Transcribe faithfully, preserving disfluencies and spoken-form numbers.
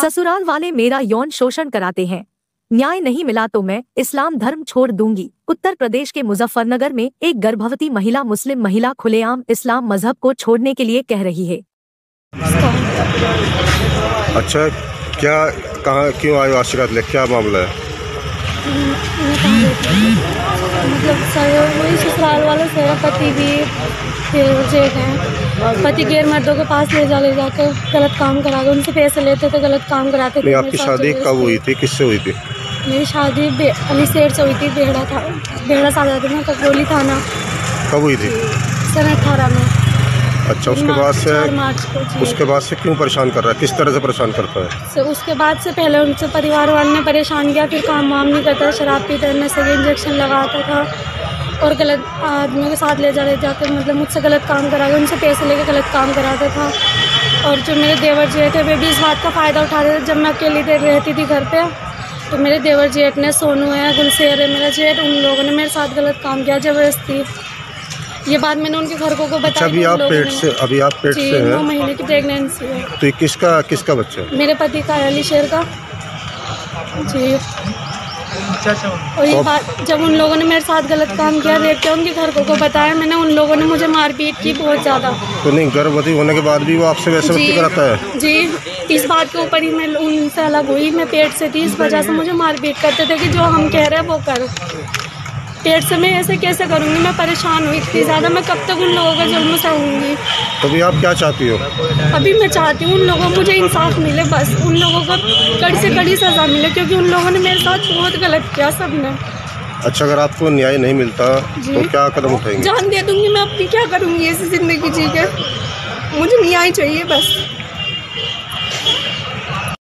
ससुराल वाले मेरा यौन शोषण कराते हैं, न्याय नहीं मिला तो मैं इस्लाम धर्म छोड़ दूंगी। उत्तर प्रदेश के मुजफ्फरनगर में एक गर्भवती महिला मुस्लिम महिला खुलेआम इस्लाम मजहब को छोड़ने के लिए कह रही है। अच्छा, क्या कहाँ क्यों आए हो शिकायत ले, क्या मामला है? मतलब सर वही ससुराल वालों से पति भी फिर जेठ हैं, पति गैर मर्दों के पास ले जा ले जाकर गलत काम करा के उनसे पैसे लेते थे, गलत काम कराते थे। आपकी शादी कब हुई थी, किससे हुई थी? मेरी शादी अली शेर से हुई थी, बेहड़ा था, बेहड़ा सादा में ककरोली थाना। कब हुई थी? सन अठारह में। अच्छा, उसके बाद से उसके बाद से क्यों परेशान कर रहा है, किस तरह से परेशान करता है? so, उसके बाद से पहले उनसे परिवार वाले ने परेशान किया, फिर काम वाम नहीं करता, शराब पीते, नशे के इंजेक्शन लगाता था और गलत आदमियों के साथ ले जा ले जाकर मतलब मुझसे गलत काम करा के उनसे पैसे लेके गलत काम कराता था। और जो मेरे देवर जेठ थे वे भी इस बात का फ़ायदा उठाते थे। जब मैं अकेली देर रहती थी घर पे तो मेरे देवर जेठ ने, सोनू है, गुलशेर है मेरा जेठ, उन लोगों ने मेरे साथ गलत काम किया जबरदस्ती। ये बात मैंने उनके घर को, को बताया। अभी आप पेट से अभी आप पेट से हैं? नौ महीने की प्रेगनेंसी है। तो ये किसका किसका बच्चा है? मेरे पति का, अली शेर का जी। और ये बात जब उन लोगों ने मेरे साथ गलत काम किया देख के उनके घर को, को बताया मैंने, उन लोगों ने मुझे मारपीट की बहुत ज़्यादा। तो नहीं, गर्भवती होने के बाद भी वो आपसे वैसे बर्ताव कराता है? जी, इस बात के ऊपर ही मैं उनसे अलग हुई, मैं पेट से थी, इस वजह से मुझे मारपीट करते थे कि जो हम कह रहे हैं वो कर। पेट से मैं ऐसे कैसे करूँगी, मैं परेशान हुई इतनी ज़्यादा, मैं कब तक उन लोगों का जुल्म सहूँगी। तो अभी आप क्या चाहती हो? अभी मैं चाहती हूँ उन लोगों को मुझे इंसाफ मिले, बस उन लोगों को कड़ी से कड़ी सज़ा मिले, क्योंकि उन लोगों ने मेरे साथ बहुत गलत किया सब ने। अच्छा, अगर आपको न्याय नहीं मिलता तो क्या कदम उठाएंगे? जान दे दूँगी मैं अपनी, क्या करूँगी ऐसी ज़िंदगी जी के, मुझे न्याय चाहिए बस।